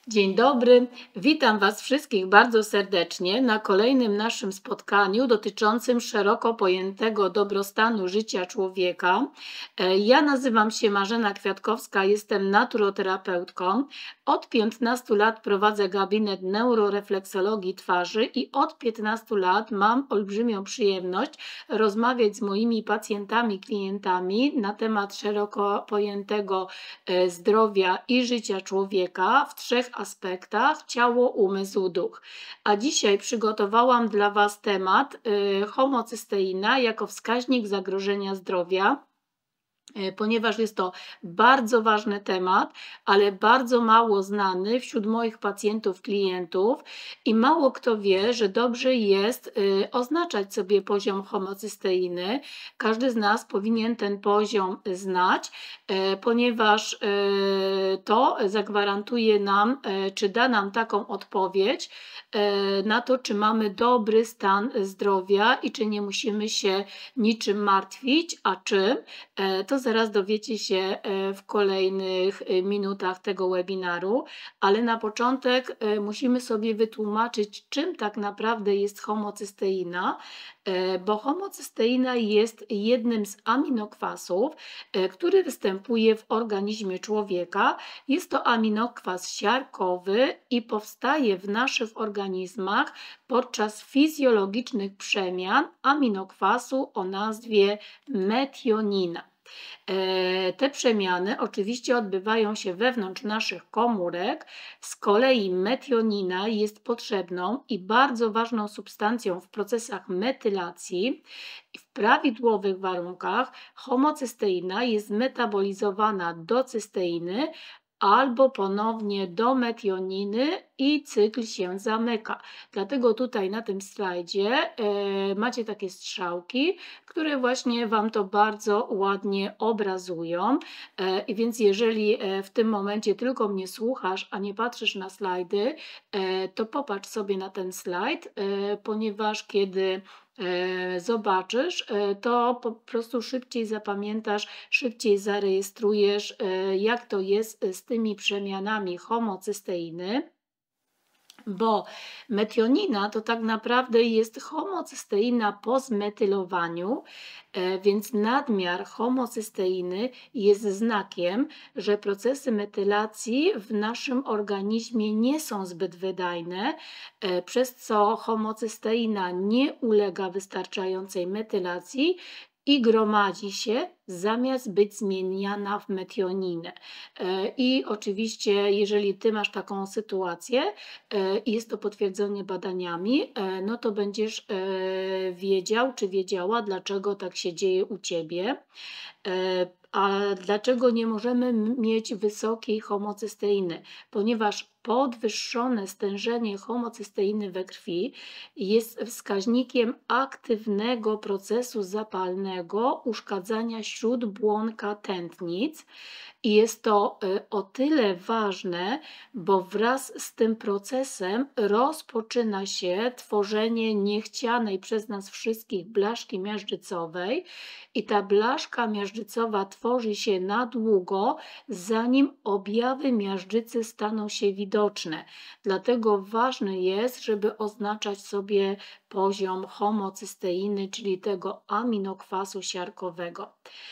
Dzień dobry, witam Was wszystkich bardzo serdecznie na kolejnym naszym spotkaniu dotyczącym szeroko pojętego dobrostanu życia człowieka. Ja nazywam się Marzena Kwiatkowska, jestem naturoterapeutką. Od 15 lat prowadzę gabinet neurorefleksologii twarzy i od 15 lat mam olbrzymią przyjemność rozmawiać z moimi pacjentami, klientami na temat szeroko pojętego zdrowia i życia człowieka w trzech aspektach: ciało, umysł, duch. A dzisiaj przygotowałam dla Was temat homocysteina jako wskaźnik zagrożenia zdrowia. Ponieważ jest to bardzo ważny temat, ale bardzo mało znany wśród moich pacjentów, klientów i mało kto wie, że dobrze jest oznaczać sobie poziom homocysteiny. Każdy z nas powinien ten poziom znać, ponieważ to zagwarantuje nam, czy da nam taką odpowiedź na to, czy mamy dobry stan zdrowia i czy nie musimy się niczym martwić, a czym. To zaraz dowiecie się w kolejnych minutach tego webinaru, ale na początek musimy sobie wytłumaczyć, czym tak naprawdę jest homocysteina, bo homocysteina jest jednym z aminokwasów, który występuje w organizmie człowieka. Jest to aminokwas siarkowy i powstaje w naszych organizmach podczas fizjologicznych przemian aminokwasu o nazwie metionina. Te przemiany oczywiście odbywają się wewnątrz naszych komórek. Z kolei metionina jest potrzebną i bardzo ważną substancją w procesach metylacji. W prawidłowych warunkach homocysteina jest metabolizowana do cysteiny albo ponownie do metioniny i cykl się zamyka. Dlatego tutaj na tym slajdzie macie takie strzałki, które właśnie Wam to bardzo ładnie obrazują. I więc jeżeli w tym momencie tylko mnie słuchasz, a nie patrzysz na slajdy, to popatrz sobie na ten slajd, ponieważ kiedy zobaczysz, to po prostu szybciej zapamiętasz, szybciej zarejestrujesz, jak to jest z tymi przemianami homocysteiny. Bo metionina to tak naprawdę jest homocysteina po zmetylowaniu, więc nadmiar homocysteiny jest znakiem, że procesy metylacji w naszym organizmie nie są zbyt wydajne, przez co homocysteina nie ulega wystarczającej metylacji i gromadzi się, zamiast być zmieniana w metioninę. I oczywiście, jeżeli Ty masz taką sytuację i jest to potwierdzone badaniami, no to będziesz wiedział czy wiedziała, dlaczego tak się dzieje u Ciebie. A dlaczego nie możemy mieć wysokiej homocysteiny? Ponieważ podwyższone stężenie homocysteiny we krwi jest wskaźnikiem aktywnego procesu zapalnego uszkadzania śródbłonka tętnic. I jest to o tyle ważne, bo wraz z tym procesem rozpoczyna się tworzenie niechcianej przez nas wszystkich blaszki miażdżycowej i ta blaszka miażdżycowa tworzy się na długo, zanim objawy miażdżycy staną się widoczne. Dlatego ważne jest, żeby oznaczać sobie poziom homocysteiny, czyli tego aminokwasu siarkowego.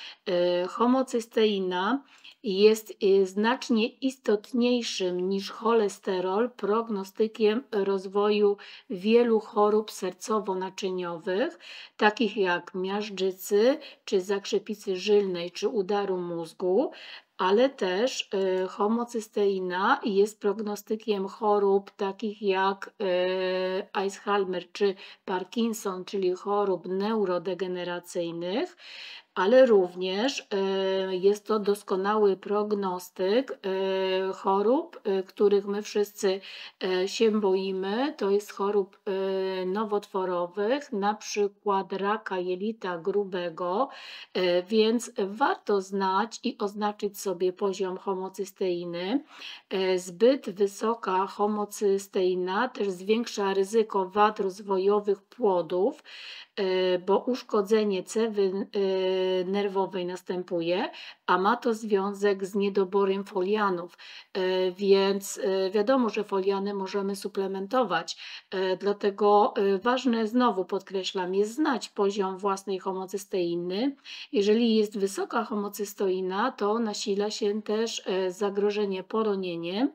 Homocysteina jest znacznie istotniejszym niż cholesterol prognostykiem rozwoju wielu chorób sercowo-naczyniowych, takich jak miażdżycy, czy zakrzepicy żylnej, czy udaru mózgu, ale też homocysteina jest prognostykiem chorób takich jak Alzheimer czy Parkinson, czyli chorób neurodegeneracyjnych, ale również jest to doskonały prognostyk chorób, których my wszyscy się boimy. To jest chorób nowotworowych, na przykład raka jelita grubego, więc warto znać i oznaczyć sobie poziom homocysteiny. Zbyt wysoka homocysteina też zwiększa ryzyko wad rozwojowych płodów, bo uszkodzenie nerwowej następuje, a ma to związek z niedoborem folianów, więc wiadomo, że foliany możemy suplementować, dlatego ważne, znowu podkreślam, jest znać poziom własnej homocysteiny. Jeżeli jest wysoka homocysteina, to nasila się też zagrożenie poronieniem,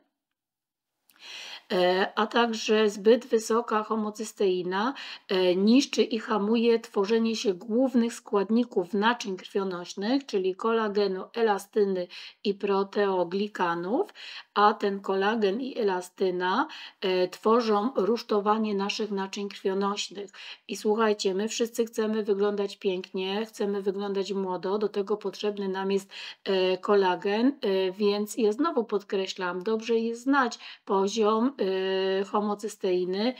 a także zbyt wysoka homocysteina niszczy i hamuje tworzenie się głównych składników naczyń krwionośnych, czyli kolagenu, elastyny i proteoglikanów, a ten kolagen i elastyna tworzą rusztowanie naszych naczyń krwionośnych. I słuchajcie, my wszyscy chcemy wyglądać pięknie, chcemy wyglądać młodo, do tego potrzebny nam jest kolagen, więc ja znowu podkreślam, dobrze jest znać poziom homocysteiny,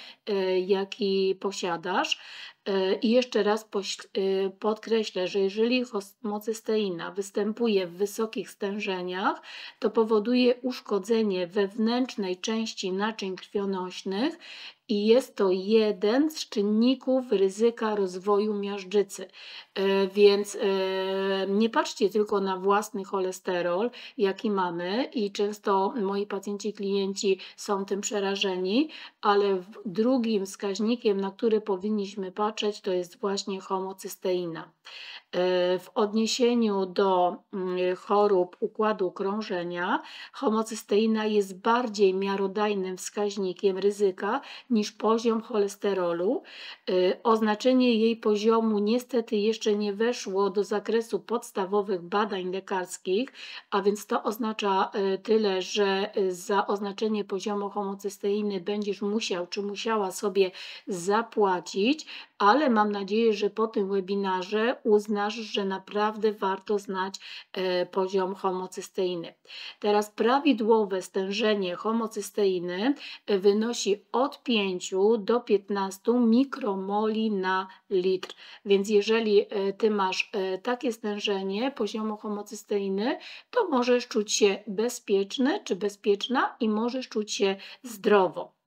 jaki posiadasz. I jeszcze raz podkreślę, że jeżeli homocysteina występuje w wysokich stężeniach, to powoduje uszkodzenie wewnętrznej części naczyń krwionośnych i jest to jeden z czynników ryzyka rozwoju miażdżycy. Więc nie patrzcie tylko na własny cholesterol, jaki mamy, i często moi pacjenci, klienci są tym przerażeni, ale drugim wskaźnikiem, na który powinniśmy patrzeć, to jest właśnie homocysteina. W odniesieniu do chorób układu krążenia homocysteina jest bardziej miarodajnym wskaźnikiem ryzyka niż poziom cholesterolu. Oznaczenie jej poziomu niestety jeszcze nie weszło do zakresu podstawowych badań lekarskich, a więc to oznacza tyle, że za oznaczenie poziomu homocysteiny będziesz musiał czy musiała sobie zapłacić, ale mam nadzieję, że po tym webinarze uznasz, że naprawdę warto znać poziom homocysteiny. Teraz prawidłowe stężenie homocysteiny wynosi od 5 do 15 mikromoli na litr. Więc jeżeli ty masz takie stężenie poziomu homocysteiny, to możesz czuć się bezpieczny czy bezpieczna i możesz czuć się zdrowo.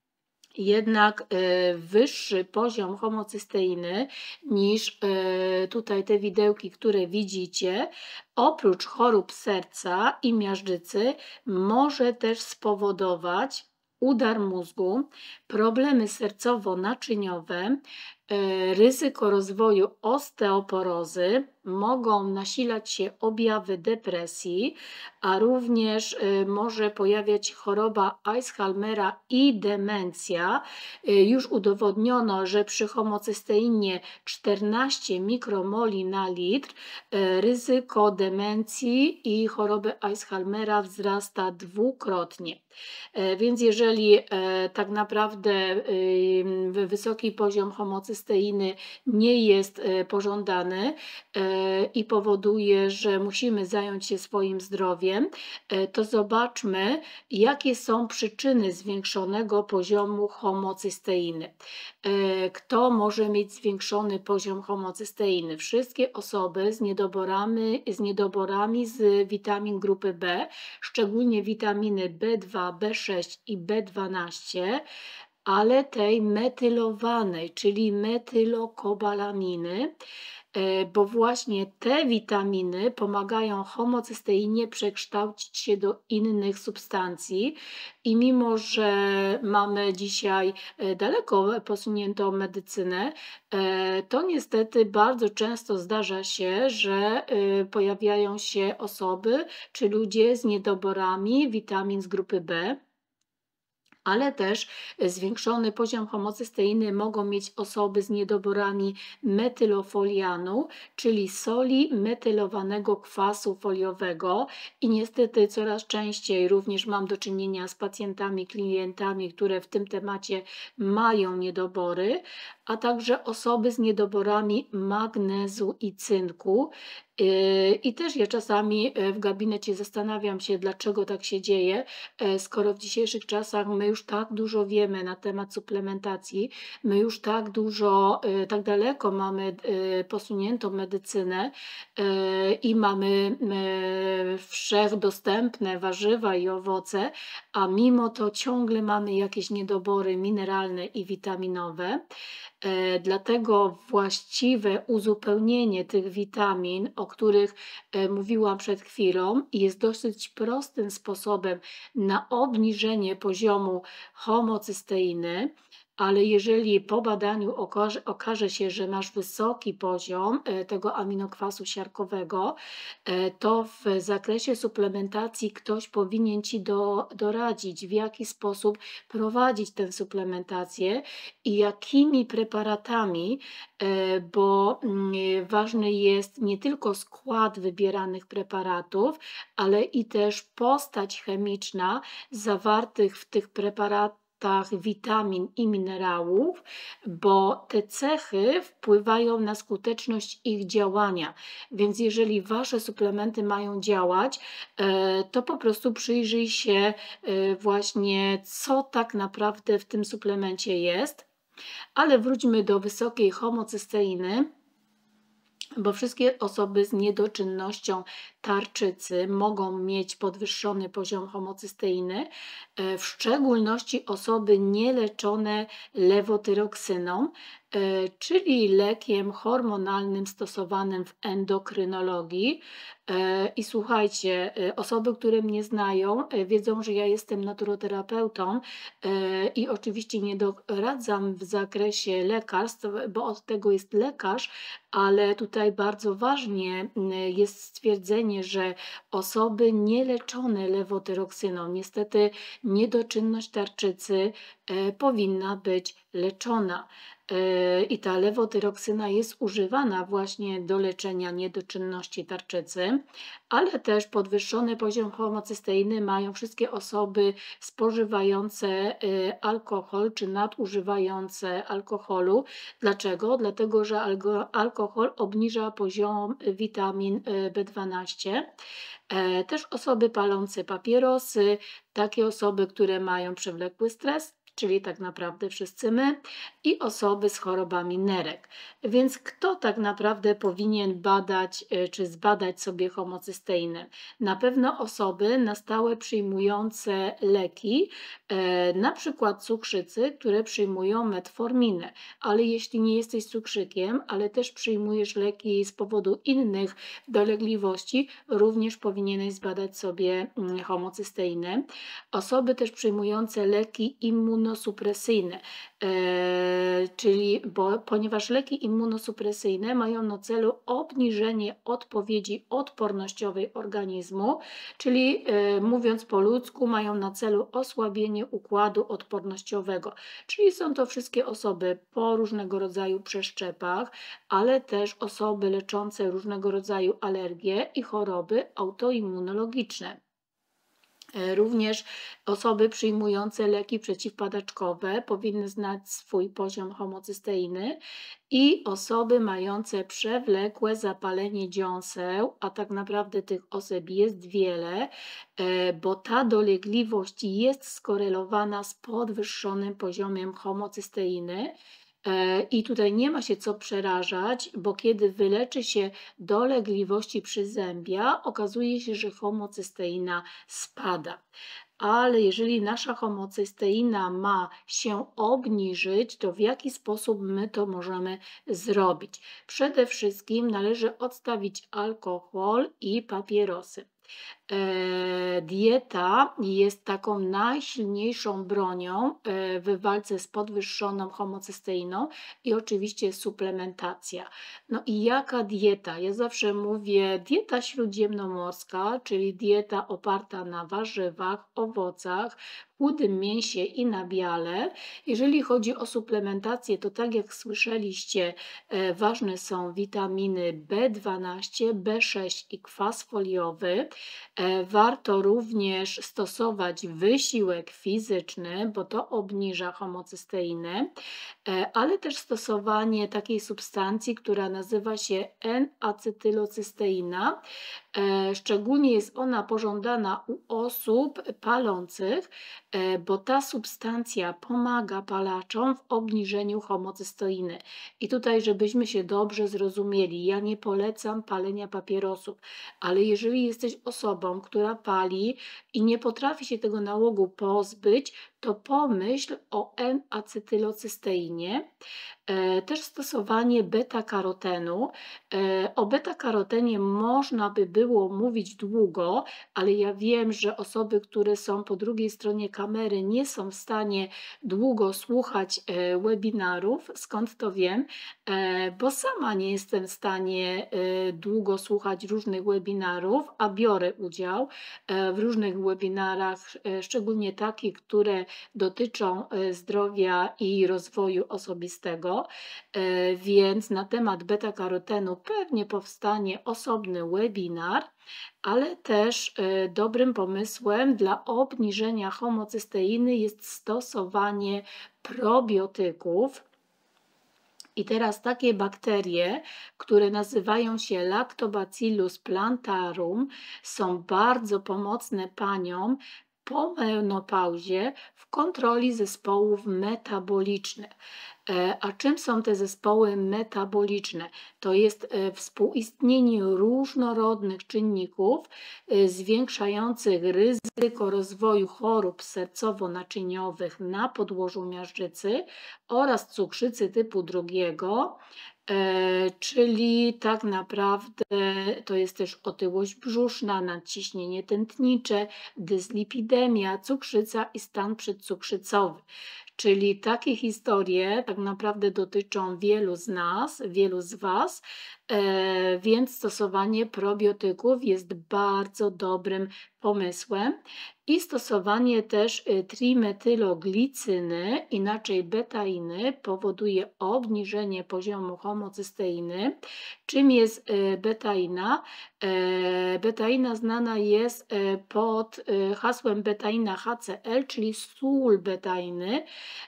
Jednak wyższy poziom homocysteiny niż tutaj te widełki, które widzicie, oprócz chorób serca i miażdżycy, może też spowodować udar mózgu, problemy sercowo-naczyniowe, ryzyko rozwoju osteoporozy, mogą nasilać się objawy depresji, a również może pojawiać się choroba Alzheimera i demencja. Już udowodniono, że przy homocysteinie 14 mikromoli na litr ryzyko demencji i choroby Alzheimera wzrasta dwukrotnie. Więc jeżeli tak naprawdę wysoki poziom homocysteiny nie jest pożądany i powoduje, że musimy zająć się swoim zdrowiem, to zobaczmy, jakie są przyczyny zwiększonego poziomu homocysteiny. Kto może mieć zwiększony poziom homocysteiny? Wszystkie osoby z niedoborami z witamin grupy B, szczególnie witaminy B2, B6 i B12, ale tej metylowanej, czyli metylokobalaminy, bo właśnie te witaminy pomagają homocysteinie przekształcić się do innych substancji i mimo, że mamy dzisiaj daleko posuniętą medycynę, to niestety bardzo często zdarza się, że pojawiają się osoby czy ludzie z niedoborami witamin z grupy B, ale też zwiększony poziom homocysteiny mogą mieć osoby z niedoborami metylofolianu, czyli soli metylowanego kwasu foliowego, i niestety coraz częściej również mam do czynienia z pacjentami, klientami, które w tym temacie mają niedobory, a także osoby z niedoborami magnezu i cynku. I też ja czasami w gabinecie zastanawiam się, dlaczego tak się dzieje, skoro w dzisiejszych czasach my już tak dużo wiemy na temat suplementacji, my już tak dużo, tak daleko mamy posuniętą medycynę i mamy wszechdostępne warzywa i owoce, a mimo to ciągle mamy jakieś niedobory mineralne i witaminowe. Dlatego właściwe uzupełnienie tych witamin, o których mówiłam przed chwilą, jest dosyć prostym sposobem na obniżenie poziomu homocysteiny, ale jeżeli po badaniu okaże się, że masz wysoki poziom tego aminokwasu siarkowego, to w zakresie suplementacji ktoś powinien Ci doradzić, w jaki sposób prowadzić tę suplementację i jakimi preparatami, bo ważny jest nie tylko skład wybieranych preparatów, ale i też postać chemiczna zawartych w tych preparatach witamin i minerałów, bo te cechy wpływają na skuteczność ich działania. Więc jeżeli Wasze suplementy mają działać, to po prostu przyjrzyj się właśnie, co tak naprawdę w tym suplemencie jest. Ale wróćmy do wysokiej homocysteiny, bo wszystkie osoby z niedoczynnością tarczycy mogą mieć podwyższony poziom homocysteiny, w szczególności osoby nieleczone lewotyroksyną, czyli lekiem hormonalnym stosowanym w endokrynologii. I słuchajcie, osoby, które mnie znają, wiedzą, że ja jestem naturoterapeutą i oczywiście nie doradzam w zakresie lekarstw, bo od tego jest lekarz, ale tutaj bardzo ważnie jest stwierdzenie, że osoby nieleczone lewotyroksyną, niestety niedoczynność tarczycy powinna być leczona. I ta lewotyroksyna jest używana właśnie do leczenia niedoczynności tarczycy, ale też podwyższony poziom homocysteiny mają wszystkie osoby spożywające alkohol czy nadużywające alkoholu. Dlaczego? Dlatego, że alkohol obniża poziom witamin B12. Też osoby palące papierosy, takie osoby, które mają przewlekły stres, czyli tak naprawdę wszyscy my, i osoby z chorobami nerek. Więc kto tak naprawdę powinien badać czy zbadać sobie homocysteinę? Na pewno osoby na stałe przyjmujące leki, na przykład cukrzycy, które przyjmują metforminę, ale jeśli nie jesteś cukrzykiem, ale też przyjmujesz leki z powodu innych dolegliwości, również powinieneś zbadać sobie homocysteinę. Osoby też przyjmujące leki immunosupresyjne, ponieważ leki immunosupresyjne mają na celu obniżenie odpowiedzi odpornościowej organizmu, czyli mówiąc po ludzku, mają na celu osłabienie układu odpornościowego. Czyli są to wszystkie osoby po różnego rodzaju przeszczepach, ale też osoby leczące różnego rodzaju alergie i choroby autoimmunologiczne. Również osoby przyjmujące leki przeciwpadaczkowe powinny znać swój poziom homocysteiny i osoby mające przewlekłe zapalenie dziąseł, a tak naprawdę tych osób jest wiele, bo ta dolegliwość jest skorelowana z podwyższonym poziomem homocysteiny. I tutaj nie ma się co przerażać, bo kiedy wyleczy się dolegliwości przyzębia, okazuje się, że homocysteina spada. Ale jeżeli nasza homocysteina ma się obniżyć, to w jaki sposób my to możemy zrobić? Przede wszystkim należy odstawić alkohol i papierosy. Dieta jest taką najsilniejszą bronią w walce z podwyższoną homocysteiną i oczywiście suplementacja. No i jaka dieta? Ja zawsze mówię dieta śródziemnomorska, czyli dieta oparta na warzywach, owocach, chudym mięsie i nabiale. Jeżeli chodzi o suplementację, to tak jak słyszeliście, ważne są witaminy B12, B6 i kwas foliowy. Warto również stosować wysiłek fizyczny, bo to obniża homocysteinę, ale też stosowanie takiej substancji, która nazywa się N-acetylocysteina. Szczególnie jest ona pożądana u osób palących, bo ta substancja pomaga palaczom w obniżeniu homocysteiny. I tutaj, żebyśmy się dobrze zrozumieli, ja nie polecam palenia papierosów, ale jeżeli jesteś osobą, która pali i nie potrafi się tego nałogu pozbyć, to pomyśl o N-acetylocysteinie. Też stosowanie beta-karotenu. O beta-karotenie można by było mówić długo, ale ja wiem, że osoby, które są po drugiej stronie kamery, nie są w stanie długo słuchać webinarów. Skąd to wiem? Bo sama nie jestem w stanie długo słuchać różnych webinarów, a biorę udział w różnych webinarach, szczególnie takich, które dotyczą zdrowia i rozwoju osobistego, więc na temat beta-karotenu pewnie powstanie osobny webinar, ale też dobrym pomysłem dla obniżenia homocysteiny jest stosowanie probiotyków. I teraz takie bakterie, które nazywają się Lactobacillus plantarum, są bardzo pomocne paniom po menopauzie w kontroli zespołów metabolicznych. A czym są te zespoły metaboliczne? To jest współistnienie różnorodnych czynników zwiększających ryzyko rozwoju chorób sercowo-naczyniowych na podłożu miażdżycy oraz cukrzycy typu 2, czyli tak naprawdę to jest też otyłość brzuszna, nadciśnienie tętnicze, dyslipidemia, cukrzyca i stan przedcukrzycowy. Czyli takie historie tak naprawdę dotyczą wielu z nas, wielu z Was, więc stosowanie probiotyków jest bardzo dobrym pomysłem i stosowanie też trimetyloglicyny, inaczej betainy, powoduje obniżenie poziomu homocysteiny. Czym jest betaina? Betaina znana jest pod hasłem betaina HCl, czyli sól betainy,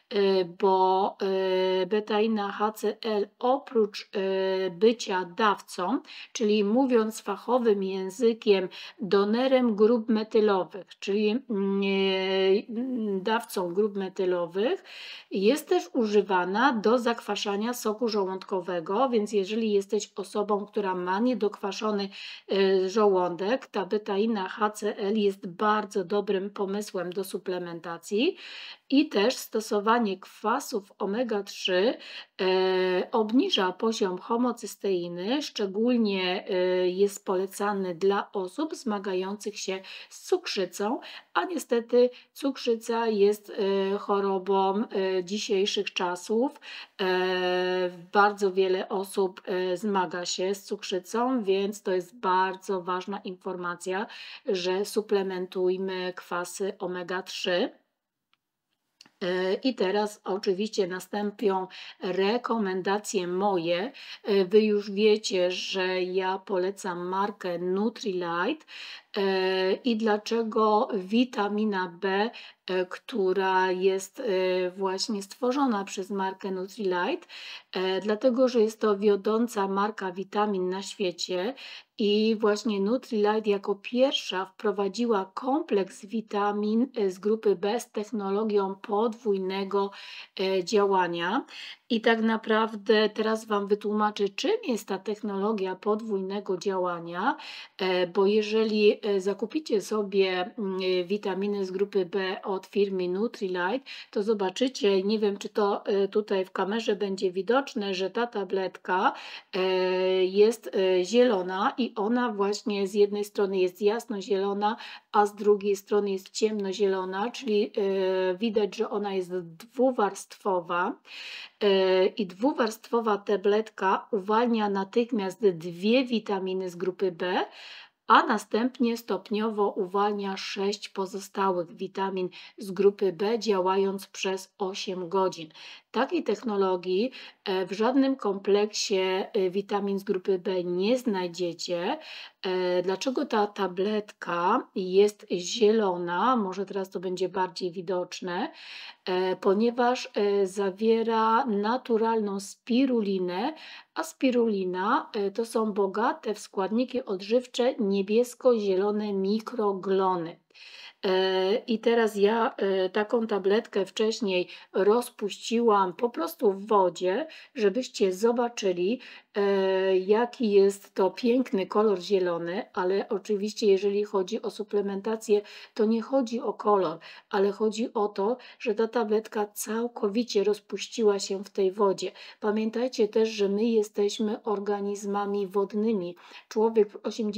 bo betaina HCl oprócz bycia dawcą, czyli mówiąc fachowym językiem, donerem grup metylowych, czyli dawcą grup metylowych, jest też używana do zakwaszania soku żołądkowego, więc jeżeli jesteś osobą, która ma niedokwaszony żołądek, ta betaina HCl jest bardzo dobrym pomysłem do suplementacji. I też stosowanie kwasów omega-3 obniża poziom homocysteiny, szczególnie jest polecany dla osób zmagających się z cukrzycą, a niestety cukrzyca jest chorobą dzisiejszych czasów. Bardzo wiele osób zmaga się z cukrzycą, więc to jest bardzo ważna informacja, że suplementujmy kwasy omega-3. I teraz oczywiście nastąpią rekomendacje moje. Wy już wiecie, że ja polecam markę Nutrilite. I dlaczego witamina B, która jest właśnie stworzona przez markę Nutrilite? Dlatego, że jest to wiodąca marka witamin na świecie i właśnie Nutrilite jako pierwsza wprowadziła kompleks witamin z grupy B z technologią podwójnego działania. I tak naprawdę teraz Wam wytłumaczę, czym jest ta technologia podwójnego działania, bo jeżeli zakupicie sobie witaminy z grupy B od firmy Nutrilite, to zobaczycie, nie wiem, czy to tutaj w kamerze będzie widoczne, że ta tabletka jest zielona i ona właśnie z jednej strony jest jasnozielona, a z drugiej strony jest ciemnozielona, czyli widać, że ona jest dwuwarstwowa. I dwuwarstwowa tabletka uwalnia natychmiast 2 witaminy z grupy B, a następnie stopniowo uwalnia 6 pozostałych witamin z grupy B, działając przez 8 godzin. Takiej technologii w żadnym kompleksie witamin z grupy B nie znajdziecie. Dlaczego ta tabletka jest zielona? Może teraz to będzie bardziej widoczne, ponieważ zawiera naturalną spirulinę, a spirulina to są bogate w składniki odżywcze niebiesko-zielone mikroglony. I teraz ja taką tabletkę wcześniej rozpuściłam po prostu w wodzie, żebyście zobaczyli, jaki jest to piękny kolor zielony, ale oczywiście jeżeli chodzi o suplementację, to nie chodzi o kolor, ale chodzi o to, że ta tabletka całkowicie rozpuściła się w tej wodzie. Pamiętajcie też, że my jesteśmy organizmami wodnymi. Człowiek w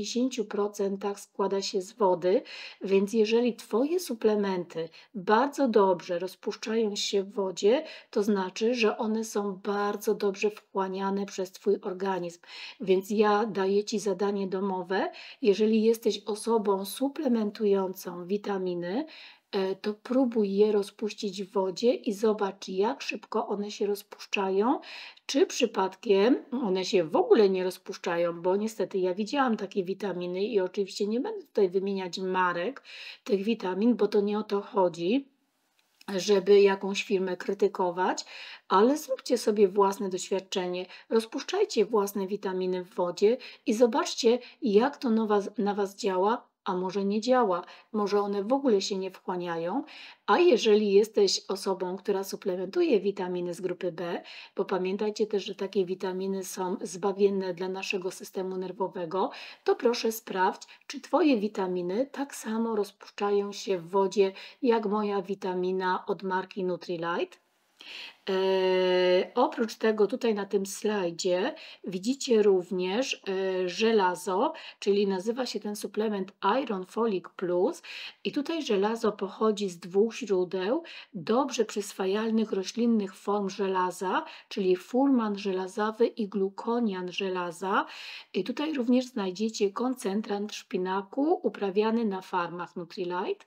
80% składa się z wody, więc jeżeli Twoje suplementy bardzo dobrze rozpuszczają się w wodzie, to znaczy, że one są bardzo dobrze wchłaniane przez Twój organizm. Więc ja daję Ci zadanie domowe, jeżeli jesteś osobą suplementującą witaminy, to próbuj je rozpuścić w wodzie i zobacz, jak szybko one się rozpuszczają, czy przypadkiem one się w ogóle nie rozpuszczają, bo niestety ja widziałam takie witaminy i oczywiście nie będę tutaj wymieniać marek tych witamin, bo to nie o to chodzi, żeby jakąś firmę krytykować, ale zróbcie sobie własne doświadczenie, rozpuszczajcie własne witaminy w wodzie i zobaczcie, jak to na Was działa, a może nie działa, może one w ogóle się nie wchłaniają, a jeżeli jesteś osobą, która suplementuje witaminy z grupy B, bo pamiętajcie też, że takie witaminy są zbawienne dla naszego systemu nerwowego, to proszę sprawdź, czy Twoje witaminy tak samo rozpuszczają się w wodzie, jak moja witamina od marki Nutrilite. Oprócz tego tutaj na tym slajdzie widzicie również żelazo, czyli nazywa się ten suplement Iron Folic Plus i tutaj żelazo pochodzi z 2 źródeł dobrze przyswajalnych roślinnych form żelaza, czyli furman żelazowy i glukonian żelaza. I tutaj również znajdziecie koncentrant szpinaku uprawiany na farmach Nutrilite.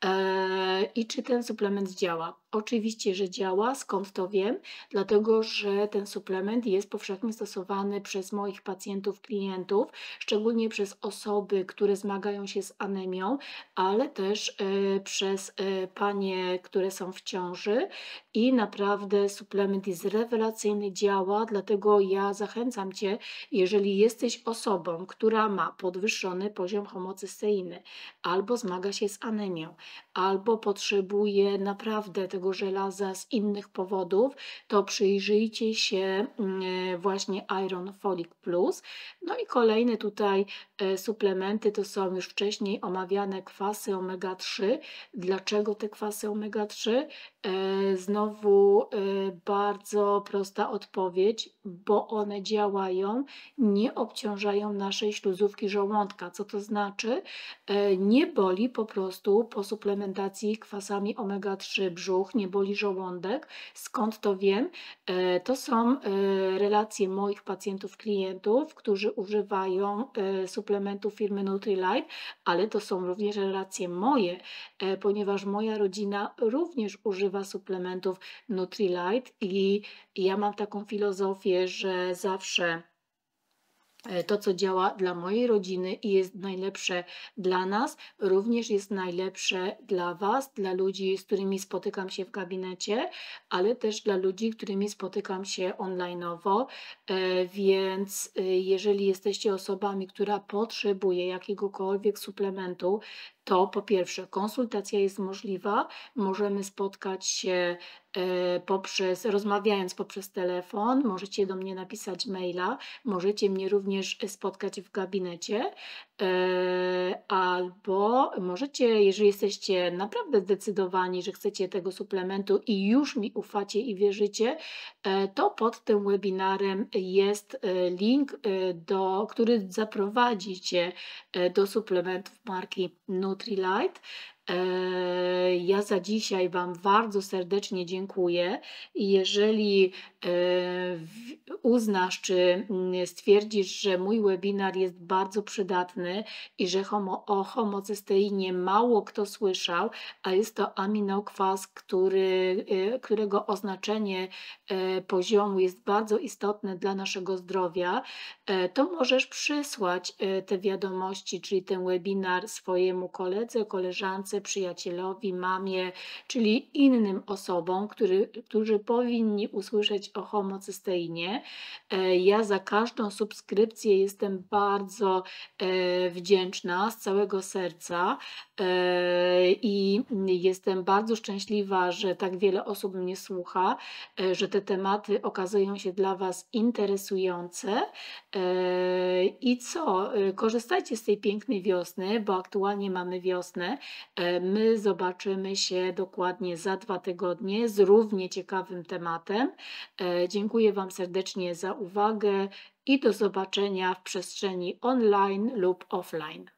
I czy ten suplement działa? Oczywiście, że działa. Skąd to wiem? Dlatego, że ten suplement jest powszechnie stosowany przez moich pacjentów, klientów, szczególnie przez osoby, które zmagają się z anemią, ale też przez panie, które są w ciąży i naprawdę suplement jest rewelacyjny, działa, dlatego ja zachęcam Cię, jeżeli jesteś osobą, która ma podwyższony poziom homocysteiny albo zmaga się z anemią, albo potrzebuje naprawdę tego żelaza z innych powodów, to przyjrzyjcie się właśnie Iron Folic Plus. No i kolejne tutaj suplementy to są już wcześniej omawiane kwasy omega-3. Dlaczego te kwasy omega-3? Znowu bardzo prosta odpowiedź, bo one działają, nie obciążają naszej śluzówki żołądka. Co to znaczy? Nie boli po prostu po suplementacji kwasami omega-3 brzuch, nie boli żołądek. Skąd to wiem? To są relacje moich pacjentów, klientów, którzy używają suplementów firmy Nutrilite, ale to są również relacje moje, ponieważ moja rodzina również używa suplementów Nutrilite i ja mam taką filozofię, że zawsze to, co działa dla mojej rodziny i jest najlepsze dla nas, również jest najlepsze dla Was, dla ludzi, z którymi spotykam się w gabinecie, ale też dla ludzi, którymi spotykam się online'owo. Więc jeżeli jesteście osobami, która potrzebuje jakiegokolwiek suplementu, to po pierwsze konsultacja jest możliwa, możemy spotkać się rozmawiając poprzez telefon, możecie do mnie napisać maila, możecie mnie również spotkać w gabinecie, albo możecie, jeżeli jesteście naprawdę zdecydowani, że chcecie tego suplementu i już mi ufacie i wierzycie, to pod tym webinarem jest link, który zaprowadzi Cię do suplementów marki Nutrilite. Ja za dzisiaj Wam bardzo serdecznie dziękuję i jeżeli, uznasz czy, stwierdzisz, że mój webinar jest bardzo przydatny i że o homocysteinie mało kto słyszał, a jest to aminokwas, którego oznaczenie, poziomu jest bardzo istotne dla naszego zdrowia, to możesz przysłać, te wiadomości, czyli ten webinar swojemu koledze, koleżance, przyjacielowi, mamie, czyli innym osobom, którzy powinni usłyszeć o homocysteinie. Ja za każdą subskrypcję jestem bardzo, wdzięczna z całego serca, i jestem bardzo szczęśliwa, że tak wiele osób mnie słucha, że te tematy okazują się dla Was interesujące. I co? Korzystajcie z tej pięknej wiosny, bo aktualnie mamy wiosnę. My zobaczymy się dokładnie za 2 tygodnie z równie ciekawym tematem. Dziękuję Wam serdecznie za uwagę i do zobaczenia w przestrzeni online lub offline.